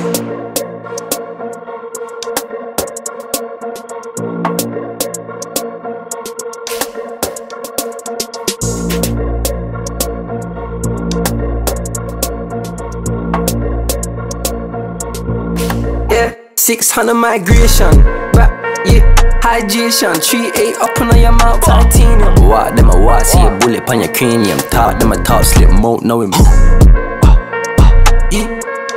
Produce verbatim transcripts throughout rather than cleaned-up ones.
six hundred migration, rap, yeah, hydration, three eight up on your mouth, titanium. What them a what? See a bullet on your cranium. Talk them a talk, slip Mout, know him. Yeah.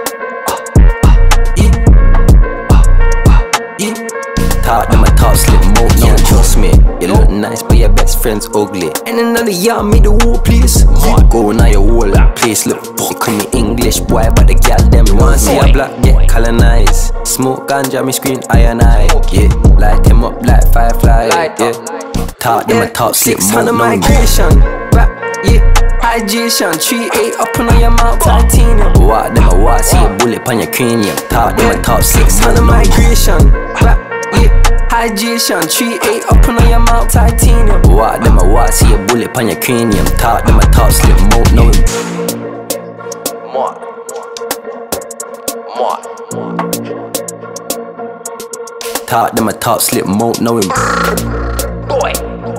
Talk them a talk, slip Mout, know him. Trust me, you look nice, but your best friend's ugly. And another year, made the whole place. Go now your whole place look. You call me English boy, but the girl them want see a black get colonized. Smoke ganja, me screen iron eye. Yeah, light him up like firefly. Yeah, talk them a talk, slip Mout, migration. Rap, yeah, hydration, three eight up on your mouth, titanium. What them a what? See a bullet on your cranium. Talk them a talk, slip Mout, migration. Rap, yeah, hydration, three eight up on your mouth, titanium. What them a what? See a bullet on your cranium. Talk them a talk, slip Mout, know him. Mout, Mout. Talk them a talk, slip Mout, know him. Boy.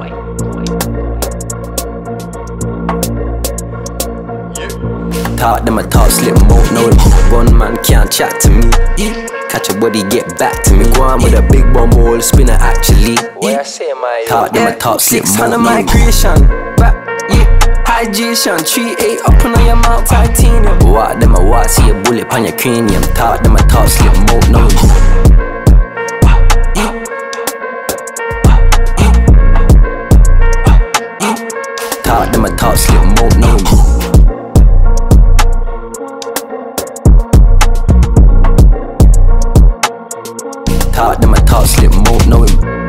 Talk them a talk, slip Mout, know him. Gunman can't chat to me. Catch a body, get back to me. Go on with a big bomb hole spinner actually. Talk them a talk, slip Mout, migration. Rap, yeah, hydration, three eight up on your mouth, titanium. What them a what? See a bullet on your cranium. Talk them a talk, slip Mout, know him. Talk them a talk, slip Mout, know him. Talk them a talk, slip Mout, know him.